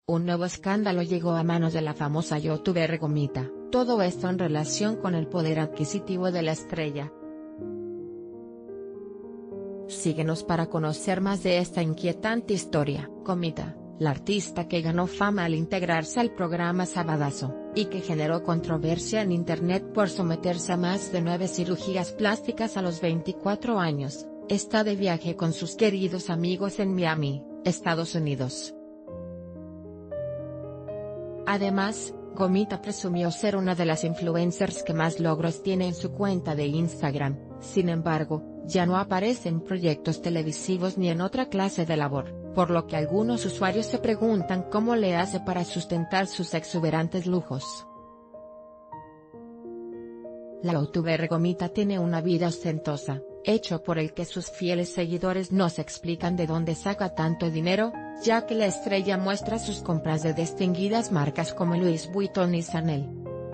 Un nuevo escándalo llegó a manos de la famosa youtuber Gomita, todo esto en relación con el poder adquisitivo de la estrella. Síguenos para conocer más de esta inquietante historia. Gomita, la artista que ganó fama al integrarse al programa Sabadazo, y que generó controversia en internet por someterse a más de 9 cirugías plásticas a los 24 años, está de viaje con sus queridos amigos en Miami, Estados Unidos. Además, Gomita presumió ser una de las influencers que más logros tiene en su cuenta de Instagram. Sin embargo, ya no aparece en proyectos televisivos ni en otra clase de labor, por lo que algunos usuarios se preguntan cómo le hace para sustentar sus exuberantes lujos. La youtuber Gomita tiene una vida ostentosa, hecho por el que sus fieles seguidores no se explican de dónde saca tanto dinero, ya que la estrella muestra sus compras de distinguidas marcas como Louis Vuitton y Chanel.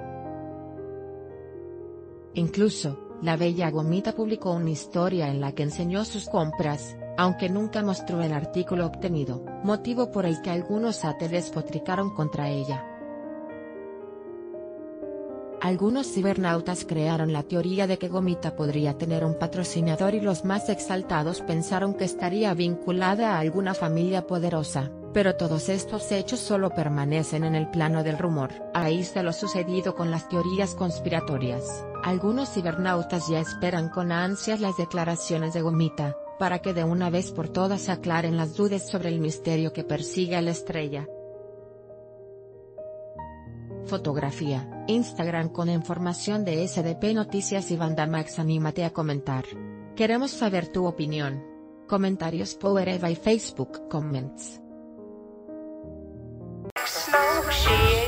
Incluso, la bella Gomita publicó una historia en la que enseñó sus compras, aunque nunca mostró el artículo obtenido, motivo por el que algunos haters despotricaron contra ella. Algunos cibernautas crearon la teoría de que Gomita podría tener un patrocinador y los más exaltados pensaron que estaría vinculada a alguna familia poderosa, pero todos estos hechos solo permanecen en el plano del rumor. A raíz de lo sucedido con las teorías conspiratorias, algunos cibernautas ya esperan con ansias las declaraciones de Gomita, para que de una vez por todas se aclaren las dudas sobre el misterio que persigue a la estrella. Fotografía, Instagram con información de SDP Noticias y Bandamax. Anímate a comentar. Queremos saber tu opinión. Comentarios Powered by Facebook Comments.